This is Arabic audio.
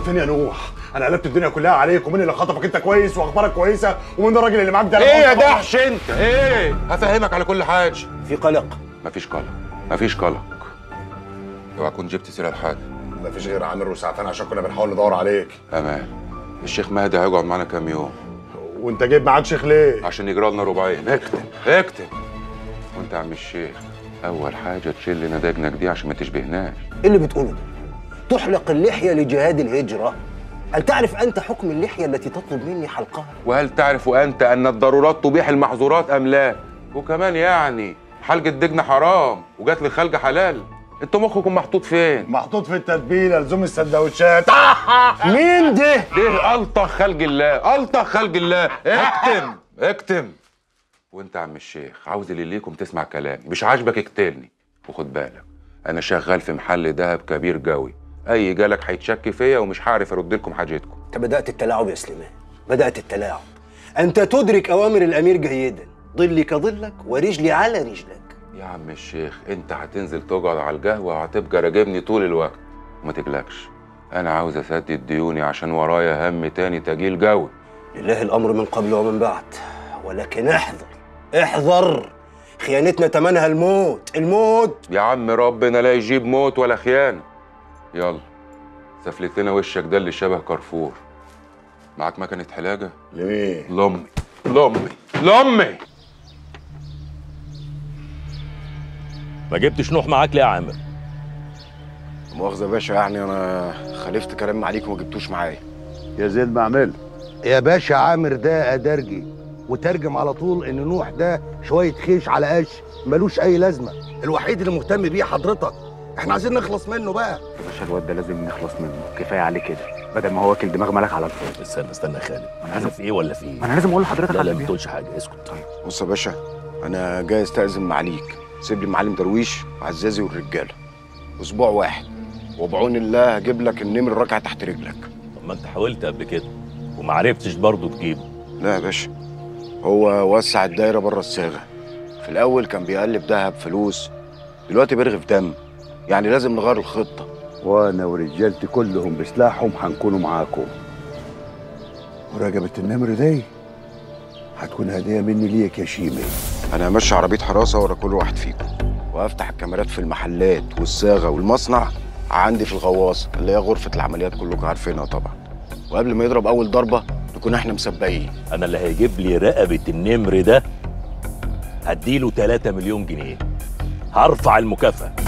فين يا نوح؟ انا قلبت الدنيا كلها عليك، ومين اللي خطفك انت كويس واخبارك كويسه، ومين الراجل اللي معاك ده؟ ايه يا دحش انت؟ ايه؟ هفهمك على كل حاجه. في قلق؟ مفيش قلق، مفيش قلق. اوعى كنت جبت سيره لحد. مفيش غير عامر وسعفان عشان كنا بنحاول ندور عليك. امان. الشيخ مهدي هيقعد معانا كام يوم. وانت جايب معاك شيخ ليه؟ عشان يجرى لنا ربعين. اكتب. وانت يا عم الشيخ، اول حاجه تشيل لنا دجنك دي عشان ما تشبهناش. ايه اللي بتقوله ده؟ تحلق اللحيه لجهاد الهجره؟ هل تعرف انت حكم اللحيه التي تطلب مني حلقها؟ وهل تعرف انت ان الضرورات تبيح المحظورات ام لا؟ وكمان يعني حلقه دجن حرام وجات للخلق حلال. انتوا مخكم محطوط فين؟ محطوط في التتبيله لزوم السندوتشات. مين ده؟ ده الطخ خلق الله، الطخ خلق الله. اكتم. وانت يا عم الشيخ، عاوز اللي ليكم تسمع كلامي، مش عاجبك اقتلني. وخد بالك، انا شغال في محل دهب كبير قوي، اي جالك هيتشك فيا ومش هعرف ارد لكم حاجتكم. انت بدات التلاعب يا سليمان، بدات التلاعب. انت تدرك اوامر الامير جيدا، ظلي كظلك ورجلي على رجلك. يا عم الشيخ، انت هتنزل تقعد على القهوه وهتبقى راجبني طول الوقت، وما تقلقش، انا عاوز اسدد ديوني عشان ورايا هم تاني تجيل قوي. لله الامر من قبل ومن بعد، ولكن احذر خيانتنا تمنها الموت. يا عم ربنا لا يجيب موت ولا خيانه. يلا سفلت لنا وشك ده اللي شبه كارفور. معاك مكنه حلاجه؟ لمين؟ لامي. ما جبتش نوح معاك ليه يا عامر؟ مؤاخذة يا باشا، يعني أنا خالفت كلام عليك وما جبتوش معايا. يا زيد بعمل يا باشا. عامر ده أدرجي وترجم على طول إن نوح ده شوية خيش على قش ملوش أي لازمة. الوحيد اللي مهتم بيه حضرتك. إحنا عايزين نخلص منه بقى. يا باشا الواد ده لازم نخلص منه، كفاية عليه كده، بدل ما هو واكل دماغ ملك على الفاضي. استنى يا خالد، انا في ايه ولا في ايه؟ ما أنا لازم أقول لحضرتك لا ما تقولش حاجة، اسكت. طيب بص يا باشا، أنا جاي أستأذن معاليك، سيب لي المعلم درويش وعزازي والرجالة أسبوع واحد، وبعون الله هجيب لك النمر راكع تحت رجلك. طب ما انت حاولت قبل كده وما عرفتش برضه تجيبه. لا يا باشا، هو وسع الدايرة بره الصاغة. في الأول كان بيقلب دهب فلوس، دلوقتي بيرغف دم، يعني لازم نغير الخطة. وأنا ورجالتي كلهم بسلاحهم هنكونوا معاكم. ورقبة النمر دي هتكون هدية مني ليك يا شيمي. أنا همشي عربية حراسة ورا كل واحد فيكم، وأفتح الكاميرات في المحلات والصاغة والمصنع عندي في الغواصة اللي هي غرفة العمليات، كلكم عارفينها طبعا. وقبل ما يضرب أول ضربة نكون إحنا مسبقين. انا اللي هيجيب لي رقبة النمر ده هديله 3 مليون جنيه، هرفع المكافأة.